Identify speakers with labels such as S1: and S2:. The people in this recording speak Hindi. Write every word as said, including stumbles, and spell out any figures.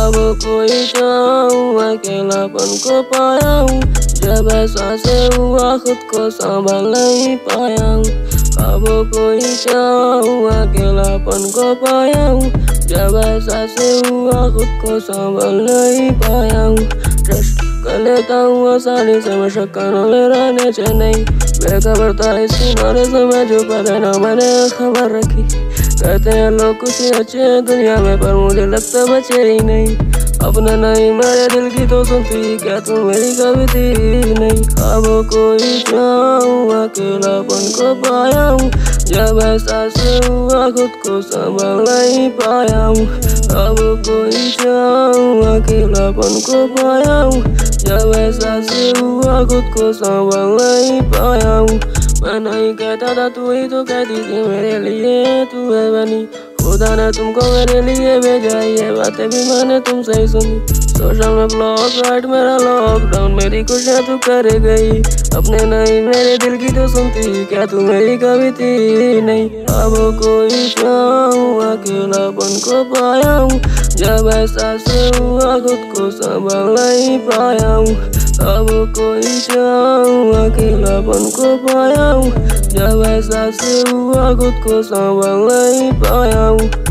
S1: अब कोई चाहूँ अकेलापन को पाया हूँ, जब एहसास हुआ खुद को संभाल नहीं पाया हूँ। अब कोई चाहूँ अकेलापन को पाया हूँ, जब एहसास हुआ खुद को संभाल नहीं पाया हूँ। ट्रस्ट कर लेता हूँ आसानी से, मैं शक में रहने से नहीं। बेखबर था इस किनारे से मैं जो पता ना मैंने खबर रखी। कहते हैं लोग कुछ ही अच्छे हैं दुनिया में, पर मुझे लगता बचे ही नहीं। अपना नहीं मेरे दिल की तो सुनती, क्या तुम मेरी कभी थी नहीं। अब कोई चाहूँ अकेलापन को पाया हूँ, जब एहसास हुआ खुद को संभाल नहीं पाया हूँ। अब कोई चाहूँ अकेलापन को पाया हूँ, जब एहसास हुआ खुद को संभाल नहीं पाया हूँ। मैं नहीं कहता था तू ही तो कहती थी मेरे लिए तू है बनी। खुदा ने तुमको मेरे लिए भेजा, ये बातें भी मैंने तुमसे ही सुनी। सोशल में ब्लॉग राइट मेरा लॉकडाउन, मेरी खुशियाँ तू कर गई। अपने नहीं मेरे दिल की तो सुनती, क्या तू मेरी कभी थी नहीं। अब कोई चाहूँ अकेलापन को पाया हूँ, जब एहसास हुआ खुद को संभाल नहीं पाया हूँ। अब कोई चाहूँ अकेलापन को पाया हूँ, जब एहसास हुआ खुद को संभाल नहीं पाया हूँ।